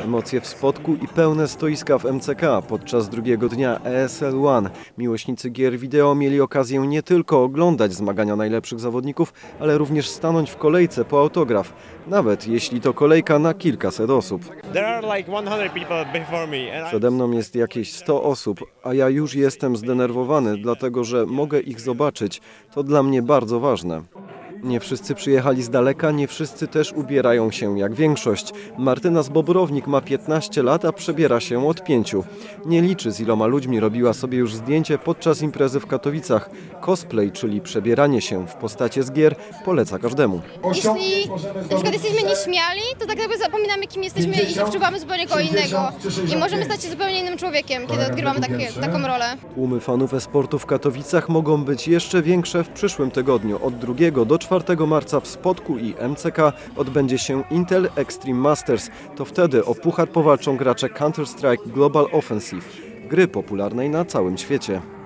Emocje w Spodku i pełne stoiska w MCK podczas drugiego dnia ESL One. Miłośnicy gier wideo mieli okazję nie tylko oglądać zmagania najlepszych zawodników, ale również stanąć w kolejce po autograf, nawet jeśli to kolejka na kilkaset osób. Przede mną jest jakieś 100 osób, a ja już jestem zdenerwowany, dlatego że mogę ich zobaczyć. To dla mnie bardzo ważne. Nie wszyscy przyjechali z daleka, nie wszyscy też ubierają się jak większość. Martyna z Bobrownik ma 15 lat, a przebiera się od 5. Nie liczy, z iloma ludźmi robiła sobie już zdjęcie podczas imprezy w Katowicach. Cosplay, czyli przebieranie się w postacie z gier, poleca każdemu. Jeśli na przykład jesteśmy nieśmiali, to tak jakby zapominamy, kim jesteśmy i się wczuwamy zupełnie kogo innego. I możemy stać się zupełnie innym człowiekiem, kiedy odgrywamy taką rolę. Tłumy fanów e-sportu w Katowicach mogą być jeszcze większe w przyszłym tygodniu. Od 2 do 4 marca w Spodku i MCK odbędzie się Intel Extreme Masters. To wtedy o puchar powalczą gracze Counter-Strike Global Offensive, gry popularnej na całym świecie.